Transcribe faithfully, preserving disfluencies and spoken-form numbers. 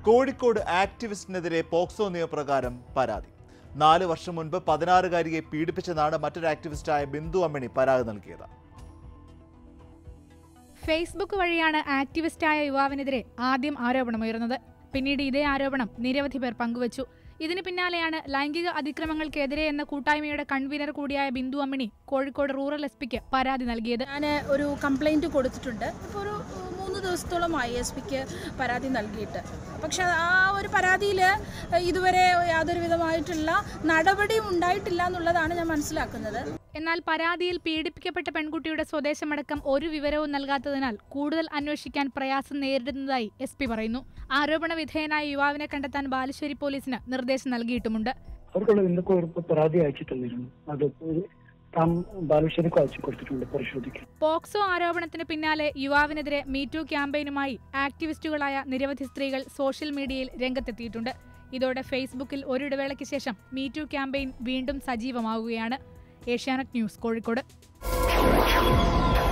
Kozhikode ആക്ടിവിസ്റ്റിനെതിരെ POCSO നിയമപ്രകാരം പരാതി. നാല് വർഷം മുൻപ് പതിനാറുകാരിയെ പീഡിപ്പിച്ചെന്നാണ് മറ്റൊരു ആക്ടിവിസ്റ്റായ ബിന്ദു അമ്മിണി പരാതി നൽകിയത്. ഫേസ്ബുക്ക് വഴിയാണ് ആക്ടിവിസ്റ്റായ യുവാവിനെതിരെ ആദ്യം ആരോപണമുയർന്നത്. പിന്നീട് ഇതേ ആരോപണം നിരവധി പേർ പങ്കുവച്ചു. ഇതിന് പിന്നാലെയാണ് ലൈംഗിക അതിക്രമങ്ങൾക്കെതിരെ എന്ന കൂട്ടായ്മയുടെ കൺവീനർ കൂടിയായ ബിന്ദു അമ്മിണി കോഴിക്കോട് റൂറൽ എസ് പിക്ക് പരാതി നൽകിയത്. ഞാൻ ഒരു കംപ്ലൈന്റ് കൊടുത്തിട്ടുണ്ട്. ഇപ്പോൾ ഒരു മൂന്ന് ദിവസത്തോളമായി എസ് പിക്ക് പരാതി നൽകിയിട്ട്. പക്ഷെ ആ ഒരു പരാതിയിൽ ഇതുവരെ യാതൊരു വിധമായിട്ടുള്ള നടപടിയും ഉണ്ടായിട്ടില്ല എന്നുള്ളതാണ് ഞാൻ മനസ്സിലാക്കുന്നത്. എന്നാൽ പരാതിയിൽ പീഡിപ്പിക്കപ്പെട്ട പെൺകുട്ടിയുടെ സ്വദേശമടക്കം ഒരു വിവരവും നൽകാത്തതിനാൽ കൂടുതൽ അന്വേഷിക്കാൻ പ്രയാസം നേരിടുന്നതായി എസ് പി പറയുന്നു. ആരോപണ വിധേയനായ യുവാവിനെ കണ്ടെത്താൻ ബാലുശ്ശേരി പോലീസിന് നിർദ്ദേശം നൽകിയിട്ടുമുണ്ട്. പരാതി അയച്ചു തന്നിരുന്നു. അത് ബാലുശ്ശേരിക്ക് അയച്ചു കൊടുത്തിട്ടുണ്ട് പരിശോധിക്കാൻ. പോക്സോ ആരോപണത്തിന് പിന്നാലെ യുവാവിനെതിരെ മീറ്റു ക്യാമ്പയിനുമായി ആക്ടിവിസ്റ്റുകളായ നിരവധി സ്ത്രീകൾ സോഷ്യൽ മീഡിയയിൽ രംഗത്തെത്തിയിട്ടുണ്ട്. ഇതോടെ ഫേസ്ബുക്കിൽ ഒരിടവേളയ്ക്ക് ശേഷം മീറ്റു ക്യാമ്പയിൻ വീണ്ടും സജീവമാവുകയാണ്. ഏഷ്യാനെറ്റ് ന്യൂസ്, കോഴിക്കോട്.